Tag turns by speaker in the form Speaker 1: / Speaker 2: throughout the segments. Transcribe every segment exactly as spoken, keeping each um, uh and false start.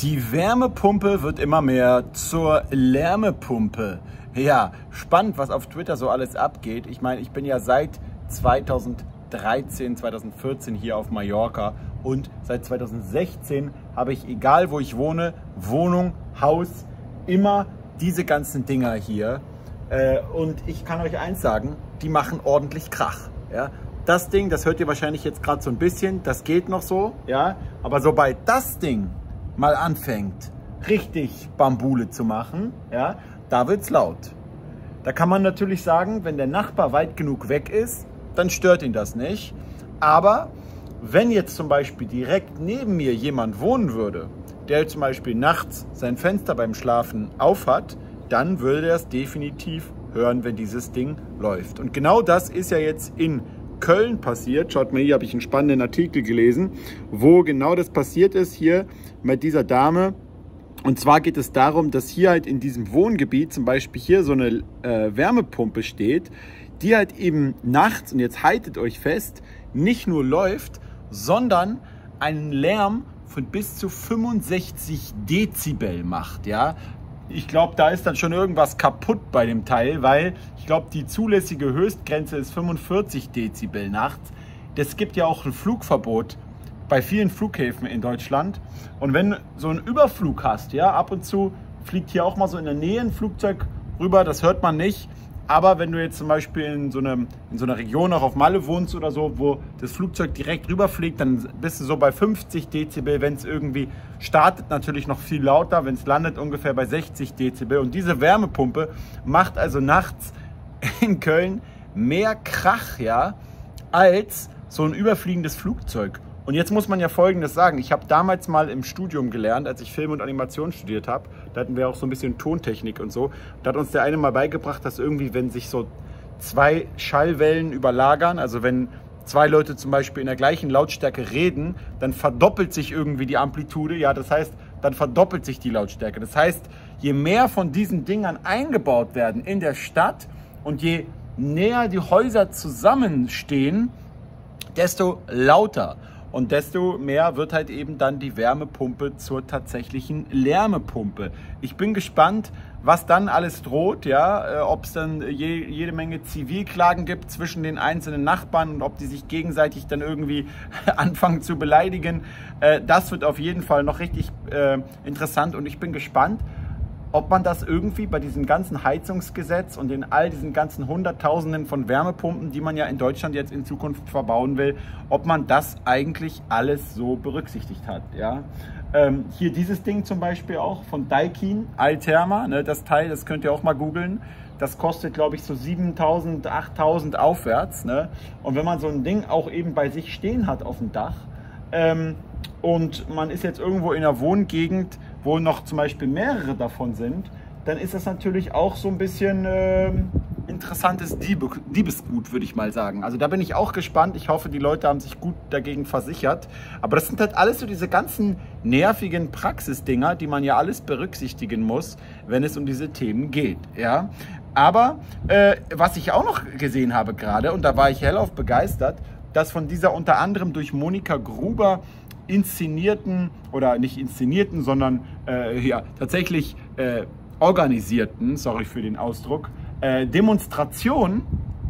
Speaker 1: Die Wärmepumpe wird immer mehr zur Lärmepumpe. Ja, spannend, was auf Twitter so alles abgeht. Ich meine, ich bin ja seit zweitausenddreizehn, zweitausendvierzehn hier auf Mallorca und seit zweitausendsechzehn habe ich, egal wo ich wohne, Wohnung, Haus, immer diese ganzen Dinger hier. Und ich kann euch eins sagen, die machen ordentlich Krach. Ja? Das Ding, das hört ihr wahrscheinlich jetzt gerade so ein bisschen, das geht noch so, ja, aber sobald das Ding mal anfängt, richtig Bambule zu machen, ja, da wird's laut. Da kann man natürlich sagen, wenn der Nachbar weit genug weg ist, dann stört ihn das nicht. Aber wenn jetzt zum Beispiel direkt neben mir jemand wohnen würde, der zum Beispiel nachts sein Fenster beim Schlafen auf hat, dann würde er es definitiv hören, wenn dieses Ding läuft. Und genau das ist ja jetzt in Köln passiert. Schaut mal, hier habe ich einen spannenden Artikel gelesen, wo genau das passiert ist, hier mit dieser Dame. Und zwar geht es darum, dass hier halt in diesem Wohngebiet zum Beispiel hier so eine äh, Wärmepumpe steht, die halt eben nachts, und jetzt haltet euch fest, nicht nur läuft, sondern einen Lärm von bis zu fünfundsechzig Dezibel macht, ja. Ich glaube, da ist dann schon irgendwas kaputt bei dem Teil, weil ich glaube, die zulässige Höchstgrenze ist fünfundvierzig Dezibel nachts. Das gibt ja auch ein Flugverbot bei vielen Flughäfen in Deutschland. Und wenn du so einen Überflug hast, ja, ab und zu fliegt hier auch mal so in der Nähe ein Flugzeug rüber, das hört man nicht. Aber wenn du jetzt zum Beispiel in so, einem, in so einer Region auch auf Malle wohnst oder so, wo das Flugzeug direkt rüberfliegt, dann bist du so bei fünfzig Dezibel. Wenn es irgendwie startet, natürlich noch viel lauter. Wenn es landet, ungefähr bei sechzig Dezibel. Und diese Wärmepumpe macht also nachts in Köln mehr Krach, ja, als so ein überfliegendes Flugzeug. Und jetzt muss man ja Folgendes sagen. Ich habe damals mal im Studium gelernt, als ich Film und Animation studiert habe. Da hatten wir auch so ein bisschen Tontechnik und so. Da hat uns der eine mal beigebracht, dass irgendwie, wenn sich so zwei Schallwellen überlagern, also wenn zwei Leute zum Beispiel in der gleichen Lautstärke reden, dann verdoppelt sich irgendwie die Amplitude. Ja, das heißt, dann verdoppelt sich die Lautstärke. Das heißt, je mehr von diesen Dingern eingebaut werden in der Stadt und je näher die Häuser zusammenstehen, desto lauter. Und desto mehr wird halt eben dann die Wärmepumpe zur tatsächlichen Lärmepumpe. Ich bin gespannt, was dann alles droht, ja, äh, ob es dann je, jede Menge Zivilklagen gibt zwischen den einzelnen Nachbarn und ob die sich gegenseitig dann irgendwie anfangen zu beleidigen. Äh, das wird auf jeden Fall noch richtig äh, interessant und ich bin gespannt, ob man das irgendwie bei diesem ganzen Heizungsgesetz und in all diesen ganzen Hunderttausenden von Wärmepumpen, die man ja in Deutschland jetzt in Zukunft verbauen will, ob man das eigentlich alles so berücksichtigt hat. Ja? Ähm, hier dieses Ding zum Beispiel auch von Daikin, Altherma, ne, das Teil, das könnt ihr auch mal googeln. Das kostet, glaube ich, so siebentausend, achttausend aufwärts. Ne? Und wenn man so ein Ding auch eben bei sich stehen hat auf dem Dach, ähm, und man ist jetzt irgendwo in einer Wohngegend, wo noch zum Beispiel mehrere davon sind, dann ist das natürlich auch so ein bisschen äh, interessantes Diebe, Diebesgut, würde ich mal sagen. Also da bin ich auch gespannt. Ich hoffe, die Leute haben sich gut dagegen versichert. Aber das sind halt alles so diese ganzen nervigen Praxisdinger, die man ja alles berücksichtigen muss, wenn es um diese Themen geht. Ja? Aber äh, was ich auch noch gesehen habe gerade, und da war ich hellauf begeistert, dass von dieser unter anderem durch Monika Gruber inszenierten, oder nicht inszenierten, sondern äh, ja, tatsächlich äh, organisierten, sorry für den Ausdruck, äh, Demonstration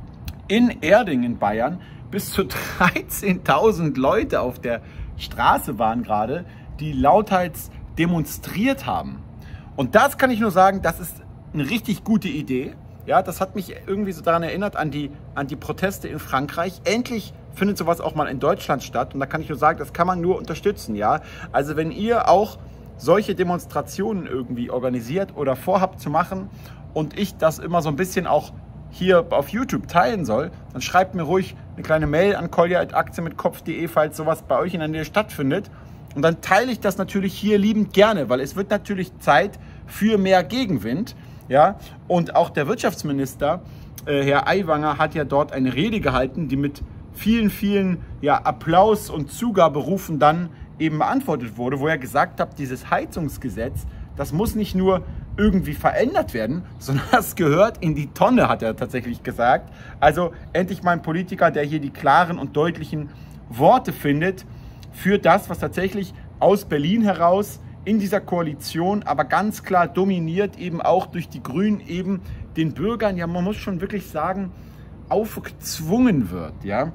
Speaker 1: in Erding in Bayern bis zu dreizehntausend Leute auf der Straße waren gerade, die lauthals demonstriert haben. Und das kann ich nur sagen, das ist eine richtig gute Idee. Ja, das hat mich irgendwie so daran erinnert, an die, an die Proteste in Frankreich. Endlich findet sowas auch mal in Deutschland statt. Und da kann ich nur sagen, das kann man nur unterstützen. Ja? Also wenn ihr auch solche Demonstrationen irgendwie organisiert oder vorhabt zu machen und ich das immer so ein bisschen auch hier auf YouTube teilen soll, dann schreibt mir ruhig eine kleine Mail an kolja at aktienmitkopf punkt de, falls sowas bei euch in der Nähe stattfindet. Und dann teile ich das natürlich hier liebend gerne, weil es wird natürlich Zeit für mehr Gegenwind. Ja, und auch der Wirtschaftsminister, äh, Herr Aiwanger, hat ja dort eine Rede gehalten, die mit vielen, vielen ja, Applaus und Zugaberufen dann eben beantwortet wurde, wo er gesagt hat, dieses Heizungsgesetz, das muss nicht nur irgendwie verändert werden, sondern das gehört in die Tonne, hat er tatsächlich gesagt. Also endlich mal ein Politiker, der hier die klaren und deutlichen Worte findet für das, was tatsächlich aus Berlin heraus in dieser Koalition, aber ganz klar dominiert eben auch durch die Grünen eben den Bürgern, ja, man muss schon wirklich sagen, aufgezwungen wird, ja.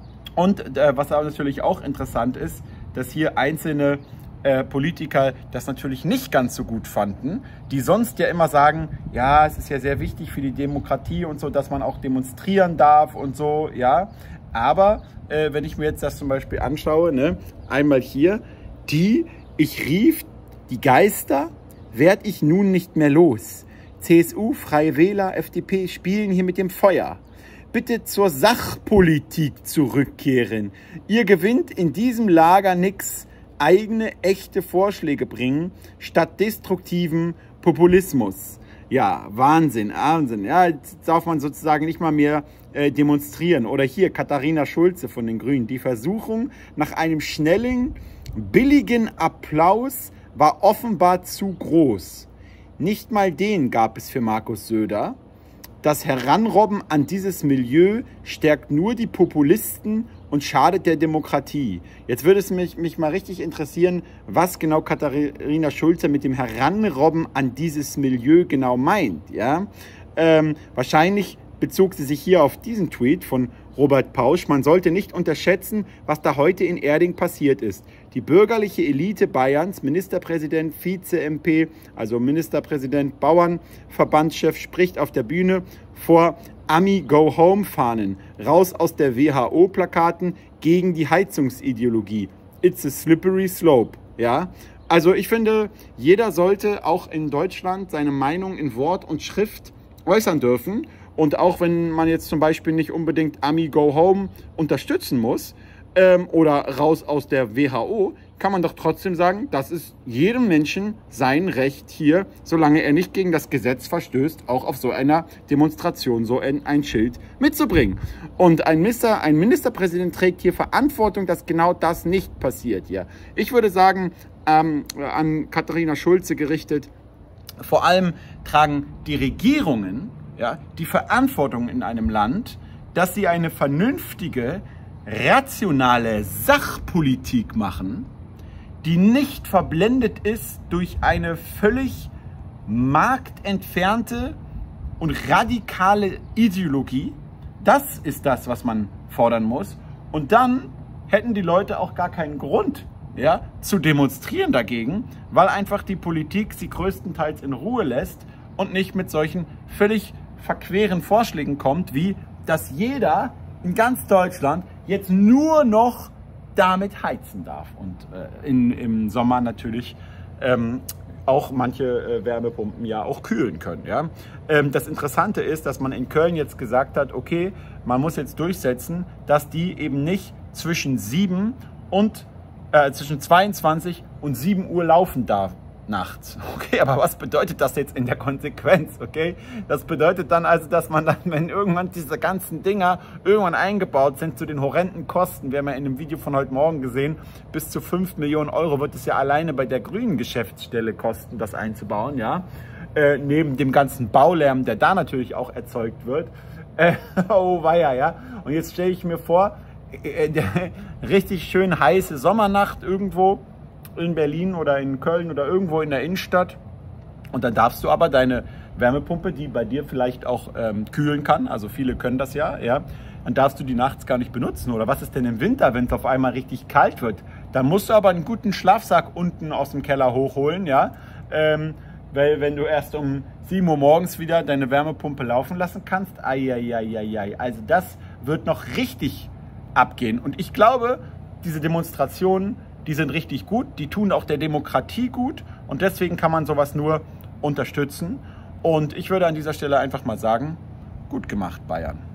Speaker 1: Und äh, was aber natürlich auch interessant ist, dass hier einzelne äh, Politiker das natürlich nicht ganz so gut fanden, die sonst ja immer sagen, ja, es ist ja sehr wichtig für die Demokratie und so, dass man auch demonstrieren darf und so, ja. Aber äh, wenn ich mir jetzt das zum Beispiel anschaue, ne, einmal hier, die, ich rief, die Geister werd ich nun nicht mehr los. C S U, Freie Wähler, F D P spielen hier mit dem Feuer. Bitte zur Sachpolitik zurückkehren. Ihr gewinnt in diesem Lager nix. Eigene, echte Vorschläge bringen, statt destruktiven Populismus. Ja, Wahnsinn, Wahnsinn. Ja, jetzt darf man sozusagen nicht mal mehr äh, demonstrieren. Oder hier Katharina Schulze von den Grünen. Die Versuchung nach einem schnellen, billigen Applaus war offenbar zu groß. Nicht mal den gab es für Markus Söder. Das Heranrobben an dieses Milieu stärkt nur die Populisten und schadet der Demokratie. Jetzt würde es mich, mich mal richtig interessieren, was genau Katharina Schulze mit dem Heranrobben an dieses Milieu genau meint. Ja? Ähm, wahrscheinlich bezog sie sich hier auf diesen Tweet von Robert Pausch. Man sollte nicht unterschätzen, was da heute in Erding passiert ist. Die bürgerliche Elite Bayerns, Ministerpräsident, Vize-M P, also Ministerpräsident, Bauernverbandschef, spricht auf der Bühne vor Ami-Go-Home-Fahnen, raus aus der W H O-Plakaten gegen die Heizungsideologie. It's a slippery slope. Ja? Also ich finde, jeder sollte auch in Deutschland seine Meinung in Wort und Schrift äußern dürfen. Und auch wenn man jetzt zum Beispiel nicht unbedingt Ami-Go-Home unterstützen muss ähm, oder raus aus der W H O, kann man doch trotzdem sagen, das ist jedem Menschen sein Recht hier, solange er nicht gegen das Gesetz verstößt, auch auf so einer Demonstration so ein, ein Schild mitzubringen. Und ein, Minister, ein Ministerpräsident trägt hier Verantwortung, dass genau das nicht passiert hier. Ich würde sagen, ähm, an Katharina Schulze gerichtet, vor allem tragen die Regierungen, ja, die Verantwortung in einem Land, dass sie eine vernünftige, rationale Sachpolitik machen, die nicht verblendet ist durch eine völlig marktentfernte und radikale Ideologie. Das ist das, was man fordern muss. Und dann hätten die Leute auch gar keinen Grund, ja, zu demonstrieren dagegen, weil einfach die Politik sie größtenteils in Ruhe lässt und nicht mit solchen völlig verqueren Vorschlägen kommt, wie dass jeder in ganz Deutschland jetzt nur noch damit heizen darf und äh, in, im Sommer natürlich ähm, auch manche äh, Wärmepumpen ja auch kühlen können. Ja? Ähm, das Interessante ist, dass man in Köln jetzt gesagt hat, okay, man muss jetzt durchsetzen, dass die eben nicht zwischen sieben und äh, zwischen zweiundzwanzig und sieben Uhr laufen darf nachts. Okay, aber was bedeutet das jetzt in der Konsequenz? Okay, das bedeutet dann also, dass man dann, wenn irgendwann diese ganzen Dinger irgendwann eingebaut sind zu den horrenden Kosten, wir haben ja in dem Video von heute Morgen gesehen, bis zu fünf Millionen Euro wird es ja alleine bei der grünen Geschäftsstelle kosten, das einzubauen, ja, äh, neben dem ganzen Baulärm, der da natürlich auch erzeugt wird. Äh, oh weia, ja. Und jetzt stelle ich mir vor, äh, äh, richtig schön heiße Sommernacht irgendwo in Berlin oder in Köln oder irgendwo in der Innenstadt, und dann darfst du aber deine Wärmepumpe, die bei dir vielleicht auch ähm, kühlen kann, also viele können das ja, ja, dann darfst du die nachts gar nicht benutzen. Oder was ist denn im Winter, wenn es auf einmal richtig kalt wird? Dann musst du aber einen guten Schlafsack unten aus dem Keller hochholen, ja, ähm, weil wenn du erst um sieben Uhr morgens wieder deine Wärmepumpe laufen lassen kannst, ai, ai, ai, ai, ai. Also das wird noch richtig abgehen. Und ich glaube, diese Demonstrationen, die sind richtig gut, die tun auch der Demokratie gut, und deswegen kann man sowas nur unterstützen. Und ich würde an dieser Stelle einfach mal sagen, gut gemacht, Bayern.